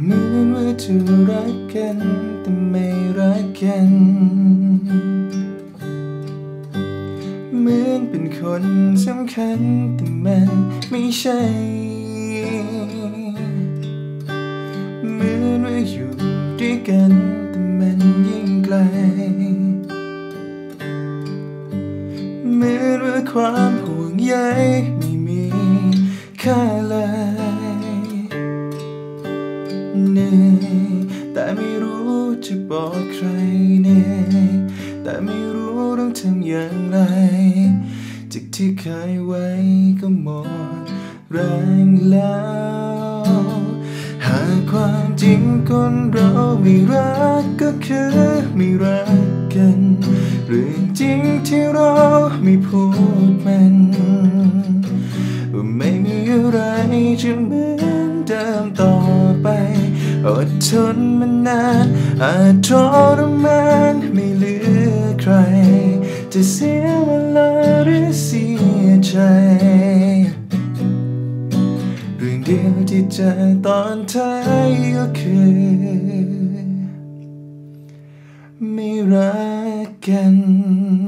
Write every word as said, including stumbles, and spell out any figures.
เหมือนว่าจะรักกันแต่ไม่รักกันเหมือนเป็นคนสำคัญแต่มันไม่ใช่เหมือนว่าอยู่ด้วยกันแต่มันยิ่งไกลเหมือนว่าความห่วงใยไม่มีค่าเลยเหนื่อยแต่ไม่รู้จะบอกใครเหนื่อยแต่ไม่รู้ต้องทำอย่างไรจากที่เคยไว้ก็หมดแรงแล้วหากความจริงคนเราไม่รักก็คือไม่รักกันเรื่องจริงที่เราไม่พูดมันว่าไม่มีอะไรจะเหมือนเดิมต่อไปอดทนมานานอาจทรมานไม่เหลือใครจะเสียเวลาหรือเสียใจเรื่องเดียวที่เจอตอนท้ายก็คือไม่รักกัน